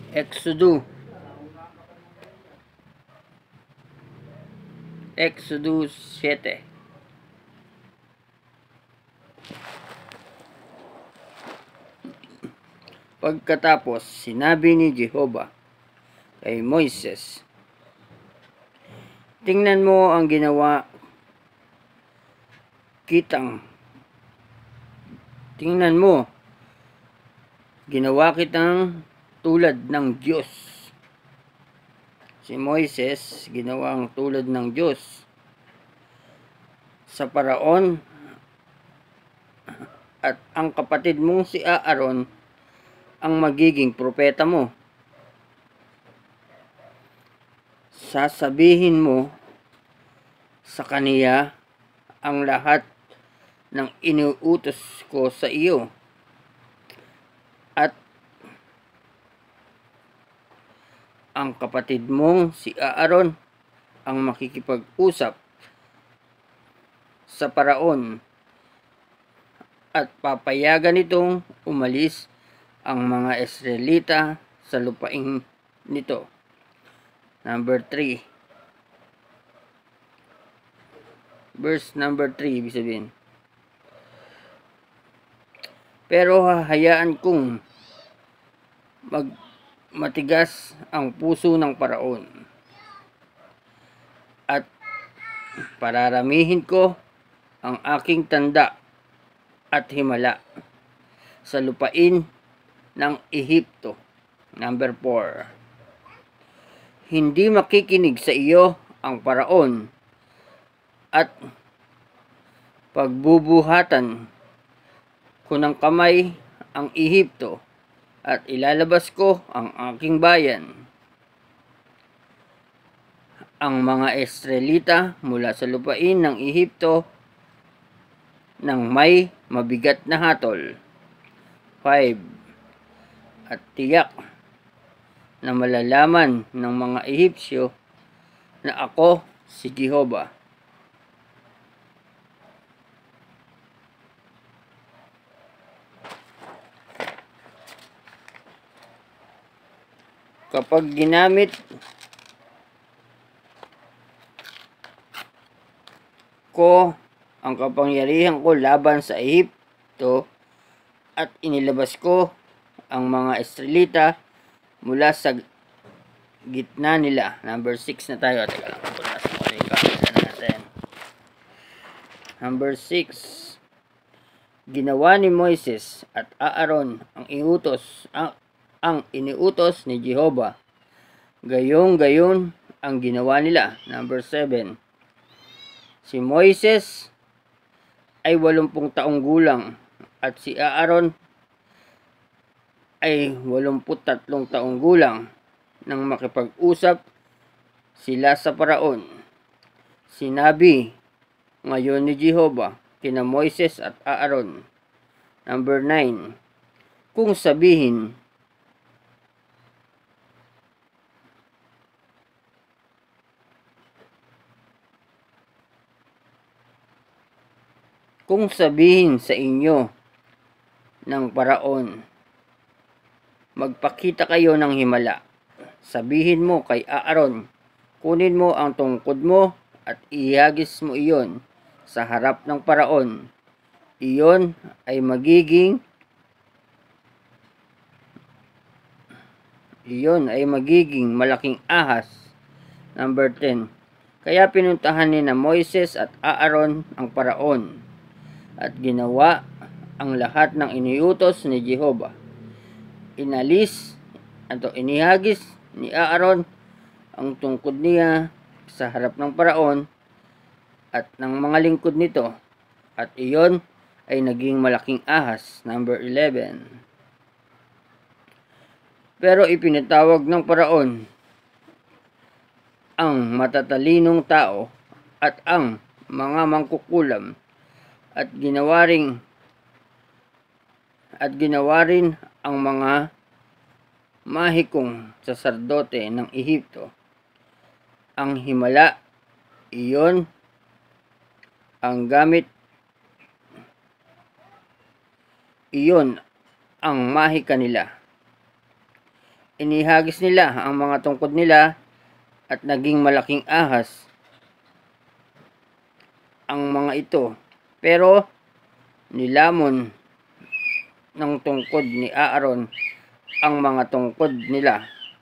Exodus 7. Pagkatapos, sinabi ni Jehovah kay Moises, tingnan mo ang ginawa kitang tulad ng Diyos. Si Moises ginawang tulad ng Diyos sa Paraon, at ang kapatid mong si Aaron ang magiging propeta mo. Sasabihin mo sa kaniya ang lahat ng iniuutos ko sa iyo, at ang kapatid mong si Aaron ang makikipag-usap sa Paraon at papayagan nitong umalis ang mga Israelita sa lupain nito. Number 3. Verse number 3, ibig sabihin, pero hahayaan kong matigas ang puso ng Paraon, at pararamihin ko ang aking tanda at himala sa lupain ng Ehipto. Number 4. Hindi makikinig sa iyo ang Paraon, at pagbubuhatan ko ng kamay ang Ehipto, at ilalabas ko ang aking bayan, ang mga Israelita, mula sa lupain ng Ehipto ng may mabigat na hatol. 5. At tiyak na malalaman ng mga Ehipsyo na ako si Jehovah. Kapag ginamit ko ang kapangyarihan ko laban sa Ehipto, at inilabas ko ang mga Israelita mula sa gitna nila. Number 6 na tayo. Teka lang, punas mo na yung camera natin. Number 6. Ginawa ni Moises at Aaron ang iniutos ni Jehovah. Gayong-gayon ang ginawa nila. Number 7. Si Moises ay 80 taong gulang, at si Aaron ay 83 taong gulang nang makipag-usap sila sa Paraon. Sinabi ngayon ni Jehovah kina Moises at Aaron. Number 9. Kung sabihin sa inyo ng Paraon, magpakita kayo ng himala, sabihin mo kay Aaron, kunin mo ang tungkod mo at ihagis mo iyon sa harap ng Paraon. Iyon ay magiging malaking ahas. Number 10. Kaya pinuntahan ni na Moises at Aaron ang Paraon, at ginawa ang lahat ng iniutos ni Jehovah. Inihagis ni Aaron ang tungkod niya sa harap ng Paraon at ng mga lingkod nito, at iyon ay naging malaking ahas. Number 11. Pero ipinatawag ng Paraon ang matatalinong tao at ang mga mangkukulam, at ginawa rin ang mga mahikong saserdote ng Ehipto ang himala. Iyon ang mahika nila. Inihagis nila ang mga tungkod nila at naging malaking ahas ang mga ito. Pero nilamon ng tungkod ni Aaron ang mga tungkod nila.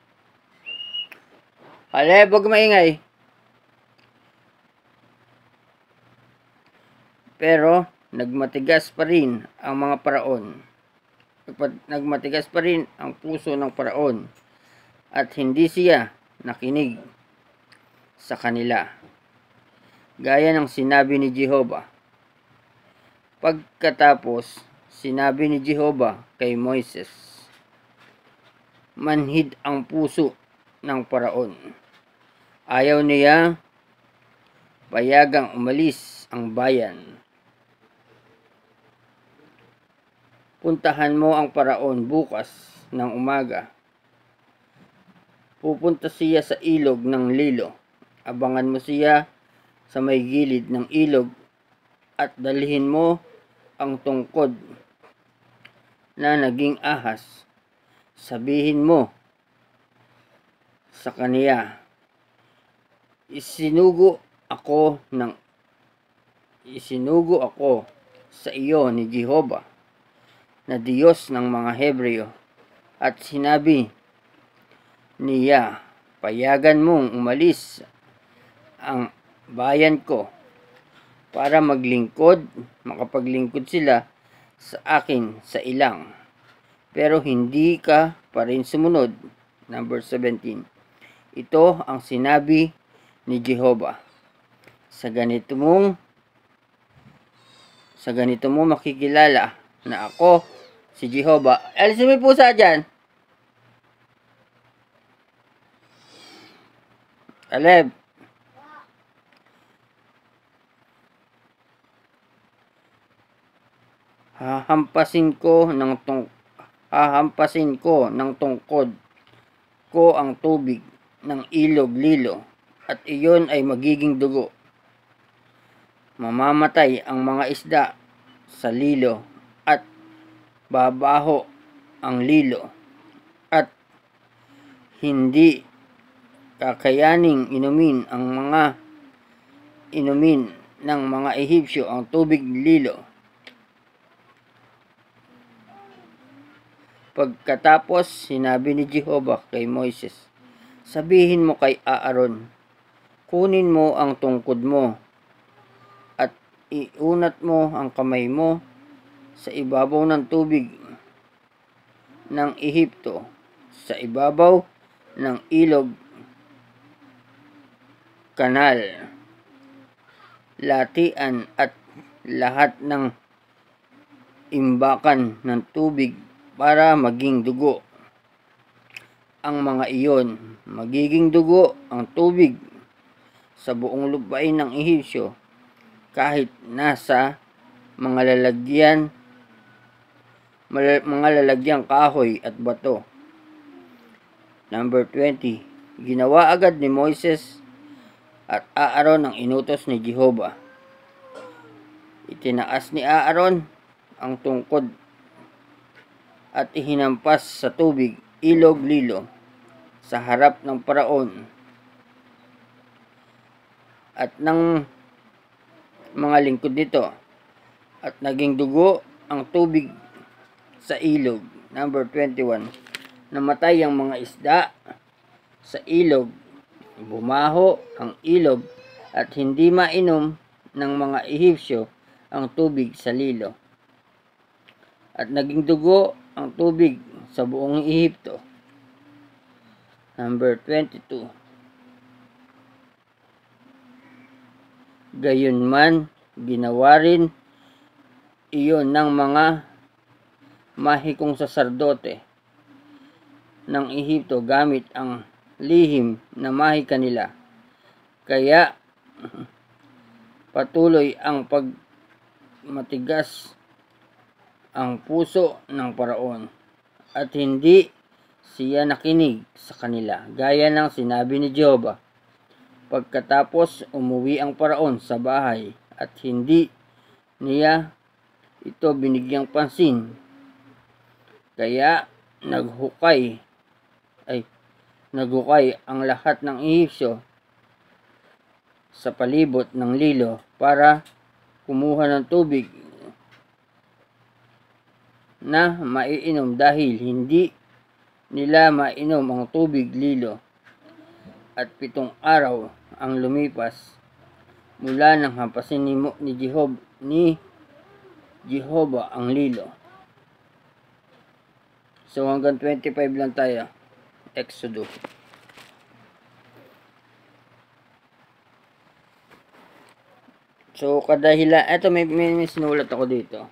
Huwag maingay. Pero nagmatigas pa rin ang mga paraon. Nagmatigas pa rin ang puso ng paraon at hindi siya nakinig sa kanila. Gaya ng sinabi ni Jehovah. Pagkatapos, sinabi ni Jehovah kay Moises, manhid ang puso ng paraon. Ayaw niya payagang umalis ang bayan. Puntahan mo ang paraon bukas ng umaga. Pupunta siya sa ilog ng Lilo. Abangan mo siya sa may gilid ng ilog at dalhin mo ang tungkod na naging ahas. Sabihin mo sa kaniya, isinugo ako sa iyo ni Jehovah na Diyos ng mga Hebreo, at sinabi niya, payagan mong umalis ang bayan ko para makapaglingkod sila sa akin sa ilang. Pero hindi ka pa rin sumunod. Number 17. Ito ang sinabi ni Jehovah. Sa ganito mo makikilala na ako si Jehovah. Alisin mo yung pusa dyan. Caleb. Hahampasin ko ng tungkod ko ang tubig ng ilog Lilo, at iyon ay magiging dugo. Mamamatay ang mga isda sa Lilo at babaho ang Lilo, at hindi kakayaning inumin ng mga Ehipsyo ang tubig ng Lilo. Pagkatapos, sinabi ni Jehovah kay Moises, sabihin mo kay Aaron, kunin mo ang tungkod mo at iunat mo ang kamay mo sa ibabaw ng tubig ng Ehipto, sa ibabaw ng ilog, kanal, latian at lahat ng imbakan ng tubig para maging dugo. Ang mga iyon, magiging dugo ang tubig sa buong lupain ng Ehipsyo, kahit nasa mga lalagyang kahoy at bato. Number 20. Ginawa agad ni Moises at Aaron ang inutos ni Jehovah. Itinaas ni Aaron ang tungkod at ihinampas sa tubig ilog Lilo sa harap ng paraon at ng mga lingkod nito, at naging dugo ang tubig sa ilog. Number 21. Namatay ang mga isda sa ilog, bumaho ang ilog, at hindi mainom ng mga Ehipsyo ang tubig sa Lilo, at naging dugo ang tubig sa buong Ehipto. Number 22. Gayunman, ginawa rin iyon ng mga mahikong saserdote ng Ehipto gamit ang lihim na mahika nila. Kaya patuloy ang pagmatigas ang puso ng paraon, at hindi siya nakinig sa kanila, gaya ng sinabi ni Jehovah. Pagkatapos, umuwi ang paraon sa bahay, at hindi niya ito binigyang pansin. Kaya naghukay nagukay ang lahat ng Ehipsyo sa palibot ng Nilo para kumuha ng tubig na maiinom dahil hindi nila mainom ang tubig Nilo. At 7 araw ang lumipas mula nang hampasin ni Jehovah ang Nilo. So hanggang 25 lang tayo. Exodus. So kadahilan, eto may sinulat ako dito.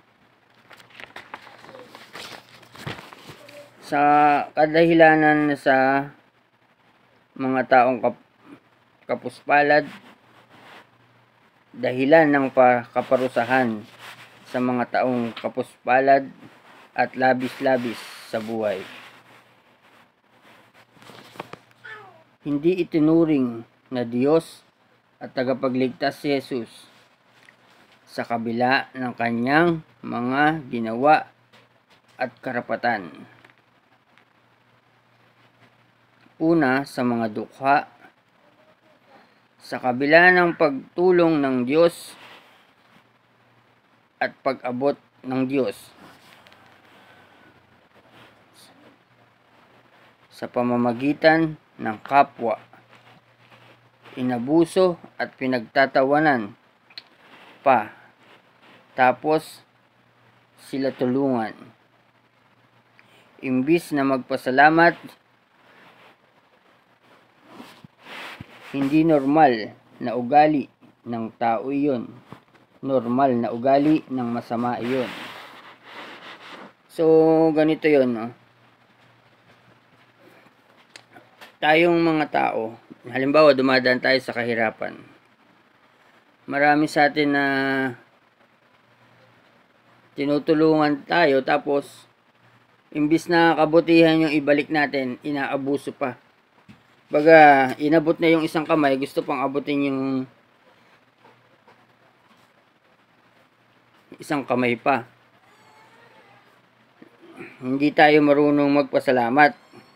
Sa kadahilanan sa mga taong kapuspalad, dahilan ng kaparusahan sa mga taong kapuspalad at labis-labis sa buhay. Hindi itinuring na Diyos at tagapagligtas si Jesus sa kabila ng kanyang mga ginawa at karapatan. Una, sa mga dukha, sa kabila ng pagtulong ng Diyos at pag-abot ng Diyos sa pamamagitan ng kapwa, inabuso at pinagtatawanan pa, tapos sila tulungan. Imbis na magpasalamat, hindi normal na ugali ng tao iyon. Normal na ugali ng masama iyon. So, ganito yun, no? Tayong mga tao, halimbawa dumadaan tayo sa kahirapan. Marami sa atin na tinutulungan tayo, tapos imbis na kabutihan yung ibalik natin, inaabuso pa. Baga, inabot na yung isang kamay, gusto pang abutin yung isang kamay pa. Hindi tayo marunong magpasalamat.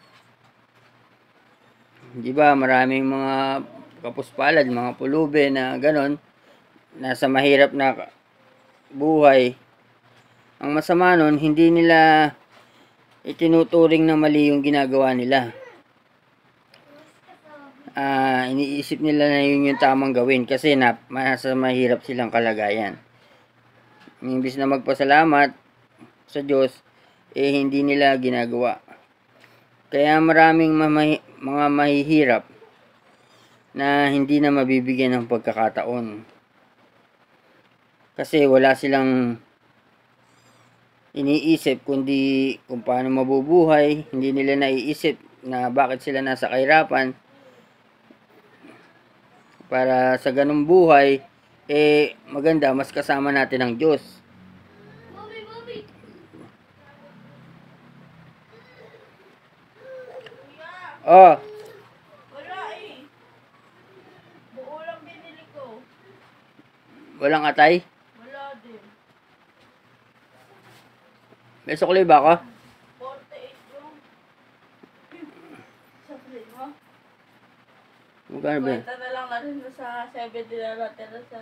Di ba, maraming mga kapuspalad, mga pulube na ganon, nasa mahirap na buhay. Ang masama nun, hindi nila itinuturing na mali yung ginagawa nila. Iniisip nila na yun yung tamang gawin kasi nasa mahirap silang kalagayan. Imbis na magpasalamat sa Diyos, hindi nila ginagawa. Kaya maraming mga mahihirap na hindi na mabibigyan ng pagkakataon. Kasi wala silang iniisip kundi kung paano mabubuhay. Hindi nila naiisip na bakit sila nasa kahirapan. Para sa ganung buhay, maganda, mas kasama natin ang Diyos. Oh. Wala eh. Buo lang binili ko. Walang atay? Wala din. May sukli ba ako? 48 yung. Sabi mo? Magkano ba? Kwenta na lang na rin sa 70 na natira sa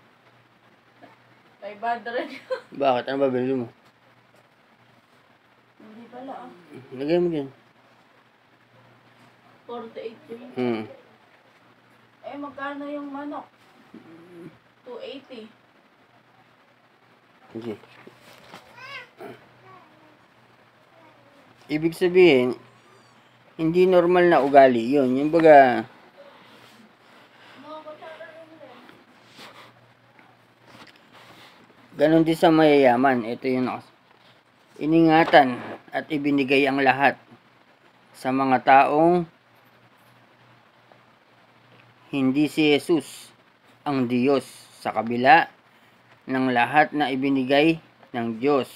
500. Bakit? Ano ba bilhin mo? Hindi pala ah. Lagay mo dyan. 48 yun. Magkano yung manok? 280. Sige. Ibig sabihin, hindi normal na ugali yun. Yung baga, ganon din sa mayayaman. Ito yung iningatan at ibinigay ang lahat sa mga taong hindi si Jesus ang Diyos sa kabila ng lahat na ibinigay ng Diyos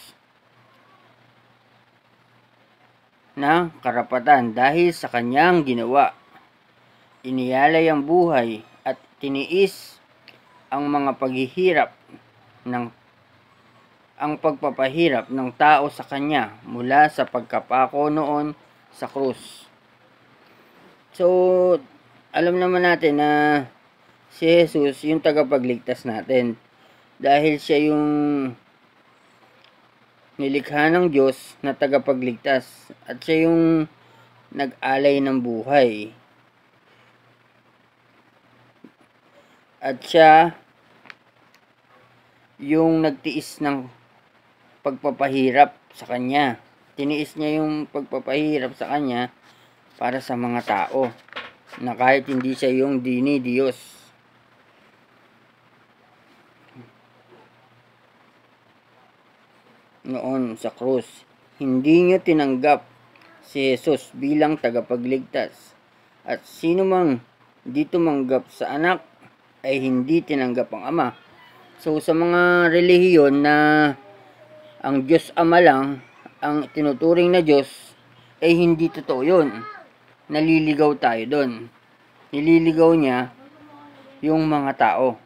na karapatan dahil sa kanyang ginawa. Iniyalay ang buhay at tiniis ang mga paghihirap ang pagpapahirap ng tao sa kanya mula sa pagkapako noon sa krus. So, alam naman natin na si Jesus yung tagapagligtas natin. Dahil siya yung nilikha ng Diyos na tagapagligtas. At siya yung nag-alay ng buhay. At siya yung nagtiis ng pagpapahirap sa kanya. Tiniis niya yung pagpapahirap sa kanya para sa mga tao na kahit hindi siya yung Diyos. Noon sa krus, hindi niyo tinanggap si Jesus bilang tagapagligtas. At sino mang di tumanggap sa anak ay hindi tinanggap ang ama. So sa mga relihiyon na ang Diyos Ama lang ang tinuturing na Diyos, ay hindi totoo yun. Naliligaw tayo doon. Nililigaw niya yung mga tao.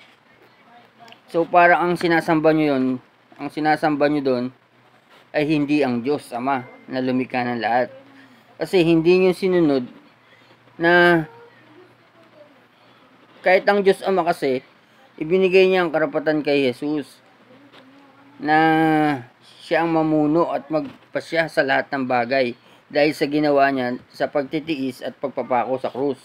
So parang ang sinasamba nyo yun, ang sinasamba nyo doon ay hindi ang Diyos Ama na lumikha ng lahat. Kasi hindi nyo sinunod na kahit ang Diyos Ama kasi ibinigay niya ang karapatan kay Jesus na siya ang mamuno at magpasya sa lahat ng bagay dahil sa ginawa niya sa pagtitiis at pagpapako sa krus.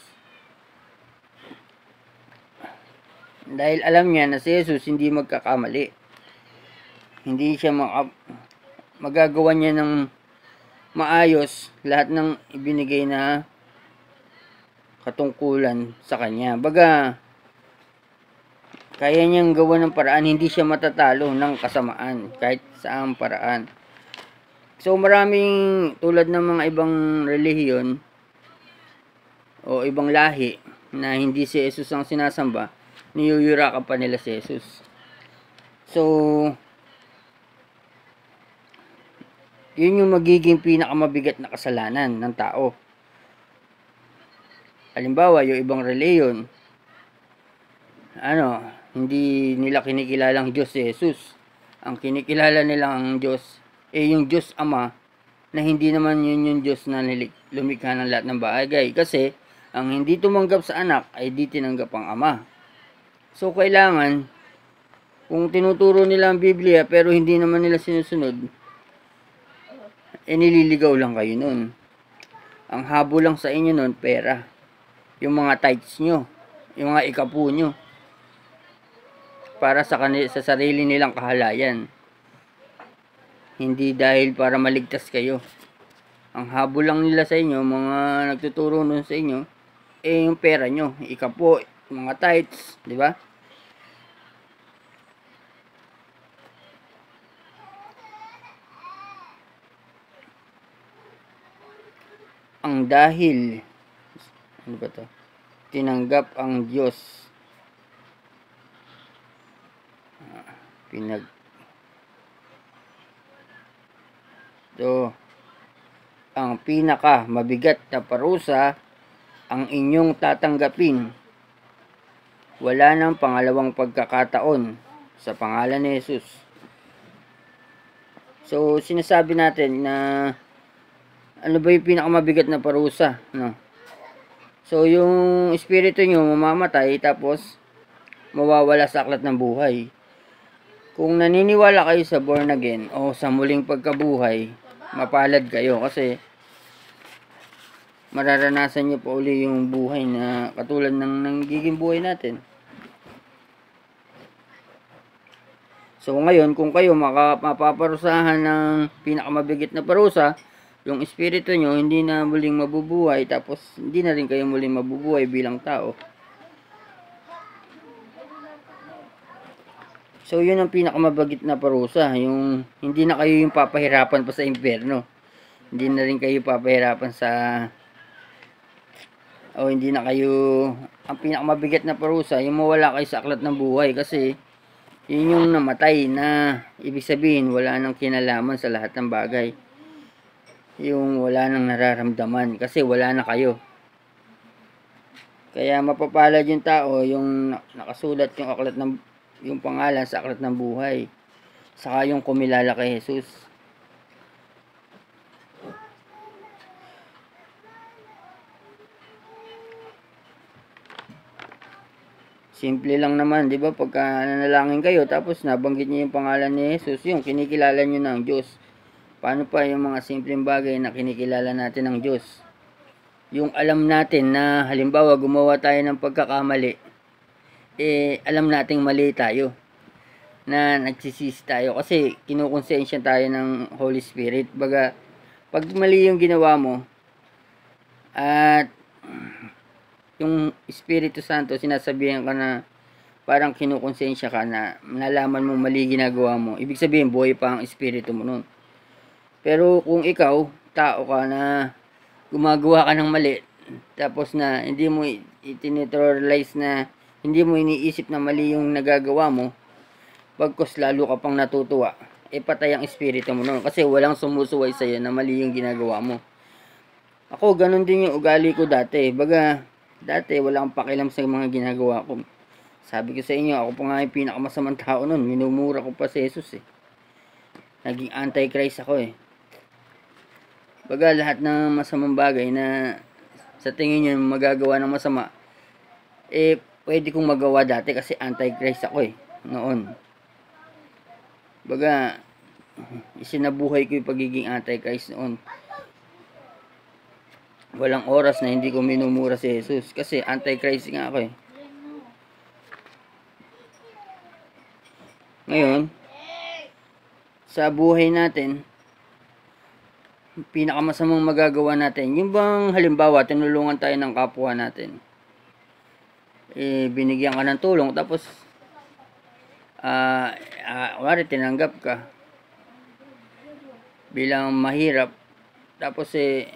Dahil alam niya na si Jesus hindi magkakamali. Hindi siya magagawa niya ng maayos lahat ng ibinigay na katungkulan sa kanya. Baga, kaya niyang gawa ng paraan, hindi siya matatalo ng kasamaan kahit saang paraan. So maraming tulad ng mga ibang relihiyon o ibang lahi na hindi si Jesus ang sinasamba, niyuyurakan pa nila si Jesus. So yun yung magiging pinakamabigat na kasalanan ng tao. Halimbawa, yung ibang relihiyon, hindi nila kinikilalang Diyos si Jesus. Ang kinikilala nilang Diyos yung Diyos Ama, na hindi naman yun yung Diyos na lumikha ng lahat ng bagay. Kasi ang hindi tumanggap sa anak ay di tinanggap ang Ama. So kailangan, kung tinuturo nila ang Biblia pero hindi naman nila sinusunod, nililigaw lang kayo nun. Ang habol lang sa inyo nun, pera. Yung mga tithes nyo, yung mga ikapu nyo, para sa sarili nilang kahalayan. Hindi dahil para maligtas kayo. Ang habol lang nila sa inyo, mga nagtuturo nun sa inyo, yung pera nyo, ikapu, mga tithes, di ba? Ang dahil, tinanggap ang Diyos, ang pinaka mabigat na parusa ang inyong tatanggapin. Wala nang pangalawang pagkakataon sa pangalan ni Jesus. So sinasabi natin na ano ba yung pinakamabigat na parusa, no? So yung espiritu nyo mamamatay tapos mawawala sa aklat ng buhay. Kung naniniwala kayo sa born again o sa muling pagkabuhay, mapalad kayo kasi mararanasan nyo pa uli yung buhay na katulad ng nagiging buhay natin. So ngayon, kung kayo mapaparusahan ng pinakamabigit na parusa, yung espiritu nyo hindi na muling mabubuhay, tapos hindi na rin kayo muling mabubuhay bilang tao. So yun ang pinakamabagit na parusa, yung hindi na kayo yung papahirapan pa sa impyerno. Hindi na rin kayo papahirapan hindi na kayo, ang pinakamabigat na parusa, yung mawala kayo sa aklat ng buhay, kasi yun yung namatay na ibig sabihin wala nang kinalaman sa lahat ng bagay. Yung wala nang nararamdaman kasi wala na kayo. Kaya mapapalad yung tao yung nakasulat yung aklat ng yung pangalan sa aklat ng buhay, saka yung kumilala kay Jesus. Simple lang naman, di ba? Pagka nanalangin kayo, tapos nabanggit niyo yung pangalan ni Jesus, yung kinikilala niyo ng Diyos. Paano pa yung mga simpleng bagay na kinikilala natin ng Diyos? Yung alam natin na halimbawa gumawa tayo ng pagkakamali, alam nating mali tayo, na nagsisisi tayo kasi kinukonsensya tayo ng Holy Spirit. Baga, pag mali yung ginawa mo at yung Espiritu Santo sinasabihan ka na parang kinukonsensya ka na nalaman mong mali ginagawa mo, ibig sabihin buhay pa ang Espiritu mo nun. Pero kung ikaw, tao ka na gumagawa ka ng mali, tapos na hindi mo itinitralize na hindi mo iniisip na mali yung nagagawa mo, pagkos lalo ka pang natutuwa, patay ang espiritu mo nun kasi walang sumusuway sa'yo na mali yung ginagawa mo. Ako, ganun din yung ugali ko dati. Baga, dati wala akong pakialam sa mga ginagawa ko. Sabi ko sa inyo, ako pa nga yung pinakamasamang tao nun. Minumura ko pa si Jesus eh. Naging anti-Christ ako eh. Baga, lahat ng masamang bagay na sa tingin nyo magagawa ng masama, pwede kong magawa dati kasi anti-Christ ako eh, noon. Baga, isinabuhay ko yung pagiging anti-Christ noon. Walang oras na hindi ko minumura si Jesus kasi anti-Christ nga ako eh. Ngayon, sa buhay natin, pinakamasamang magagawa natin, yung bang halimbawa tinulungan tayo ng kapwa natin, binigyan ka ng tulong tapos wari tinanggap ka bilang mahirap, tapos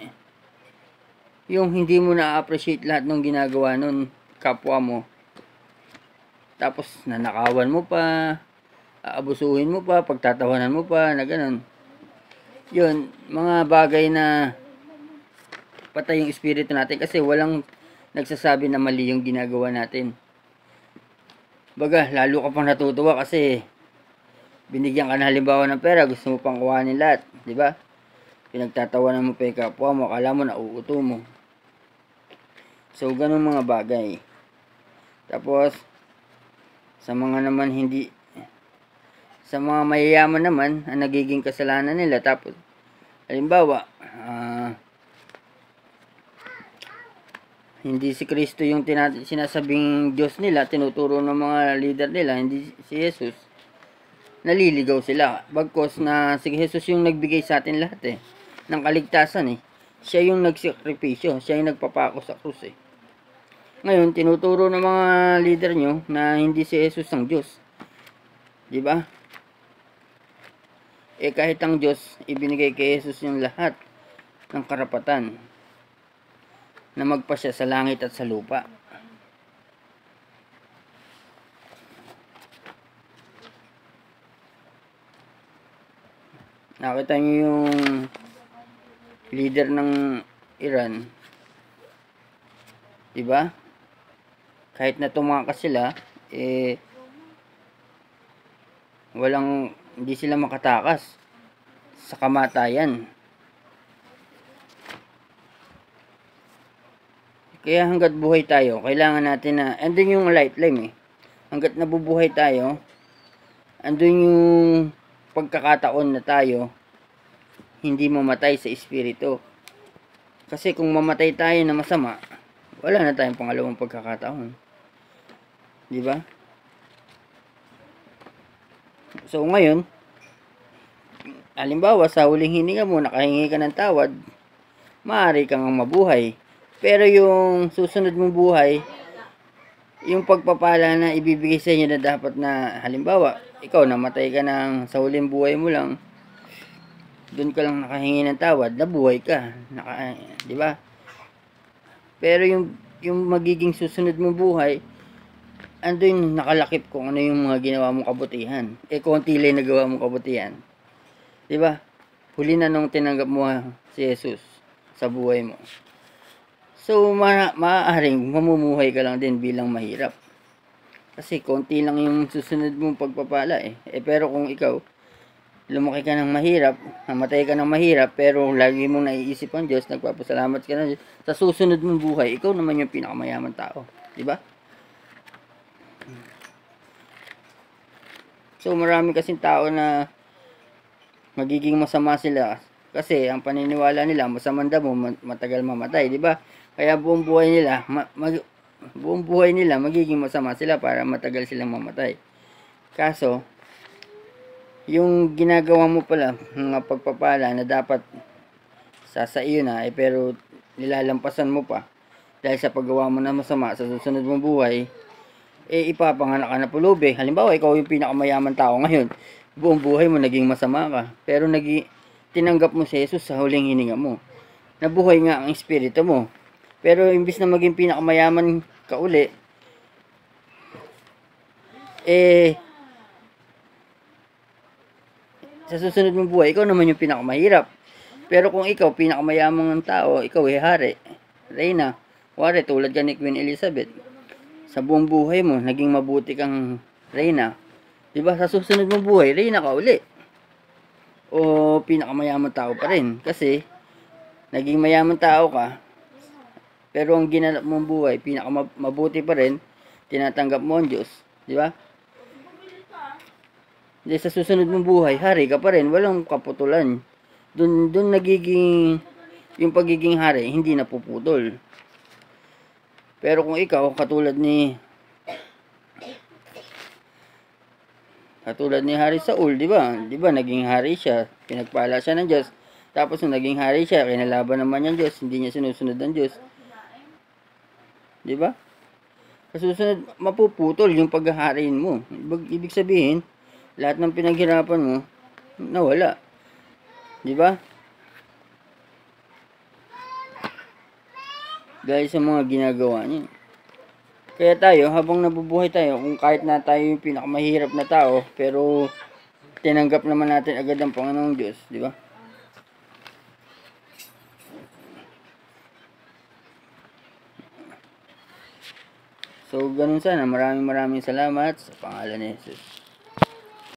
yung hindi mo na-appreciate lahat ng ginagawa nun kapwa mo, tapos nanakawan mo pa, aabusuhin mo pa, pagtatawanan mo pa, na ganun. Yun, mga bagay na patay yung espiritu natin kasi walang nagsasabi na mali yung ginagawa natin. Baga, lalo ka pang natutuwa kasi binigyan ka na halimbawa ng pera, gusto mo pang kuhanin lahat, di ba? Pinagtatawanan mo pa yung kapwa mo, akala mo nauuto mo. So, ganun mga bagay. Tapos, sa mga naman hindi, sa mga mayayaman naman, ang nagiging kasalanan nila, tapos, halimbawa, hindi si Kristo yung sinasabing Diyos nila, tinuturo ng mga leader nila, hindi si Jesus, naliligaw sila. Bagkos na si Jesus yung nagbigay sa atin lahat ng kaligtasan Siya yung nagsakripisyo, siya yung nagpapako sa krus Ngayon, tinuturo ng mga leader nyo na hindi si Jesus ang Diyos. Di ba? Kahit ang Diyos, ibinigay kay Jesus yung lahat ng karapatan na magpasya sa langit at sa lupa. Nakita nyo yung leader ng Iran, diba? Kahit na tumakas sila, hindi sila makatakas sa kamatayan. Kaya hanggat buhay tayo, kailangan natin na, andun yung lifeline hanggat nabubuhay tayo, andun yung pagkakataon na tayo hindi mamatay sa espiritu. Kasi kung mamatay tayo na masama, wala na tayong pangalawang pagkakataon. Di ba? So ngayon, halimbawa sa huling hininga mo, nakahingi ka ng tawad, maaari kang mabuhay. Pero yung susunod mong buhay, yung pagpapala na ibibigay sa inyo na dapat na, halimbawa, ikaw namatay ka ng sa huling buhay mo lang, doon ka lang nakahingi ng tawad, nabuhay ka, di ba? Pero yung magiging susunod mong buhay, andun nakalakip kung ano yung mga ginawa mong kabutihan. Konti lang nagawa mong kabutihan. Di ba? Huli na nung tinanggap mo si Jesus sa buhay mo. So, maaaring mamumuhay ka lang din bilang mahirap. Kasi konti lang yung susunod mong pagpapala pero kung ikaw, lumaki ka ng mahirap, namatay ka ng mahirap, pero lagi mong naiisip ang Diyos, nagpapasalamat ka ng Diyos, sa susunod mong buhay, ikaw naman yung pinakamayaman tao. Diba? So marami kasing tao na magiging masama sila kasi ang paniniwala nila masamang damo matagal mamatay, di ba? Kaya buong buhay nila magiging masama sila para matagal silang mamatay. Kaso yung ginagawa mo pala mga pagpapala na dapat sa iyo na pero nilalampasan mo pa dahil sa paggawa mo na masama sa susunod mong buhay, ipapanganak ka na pulubi. Halimbawa, ikaw yung pinakamayaman tao ngayon, buong buhay mo naging masama ka, pero tinanggap mo si Jesus sa huling hininga mo. Nabuhay nga ang espiritu mo. Pero imbis na maging pinakamayaman ka uli, sa susunod mong buhay, ikaw naman yung pinakamahirap. Pero kung ikaw, pinakamayamang tao, ikaw hari, reyna, wari tulad ka ni Queen Elizabeth, sa buong buhay mo, naging mabuti kang reyna. Diba? Sa susunod mong buhay, reyna ka uli. O pinakamayaman tao pa rin. Kasi, naging mayaman tao ka, pero ang ginanap mong buhay, pinakamabuti pa rin, tinatanggap mo ang Diyos. Diba? Hindi, sa susunod mong buhay, hari ka pa rin, walang kaputulan. Doon nagiging, yung pagiging hari, hindi napuputol. Pero kung ikaw, katulad ni Hari Saul, di ba? Di ba naging hari siya, pinagpala siya ng Diyos. Tapos nung naging hari siya, kinalaban naman ng Diyos, hindi niya sinusunod ng Diyos. Di ba? Sa susunod, mapuputol yung paghahariin mo. Ibig sabihin, lahat ng pinaghirapan mo, nawala. Di ba? Dahil sa mga ginagawa niya. Kaya tayo, habang nabubuhay tayo, kung kahit na tayo yung pinakamahirap na tao, pero tinanggap naman natin agad ang Panginoong Diyos, di ba? So, ganun sana. Maraming salamat sa pangalan ni Jesus.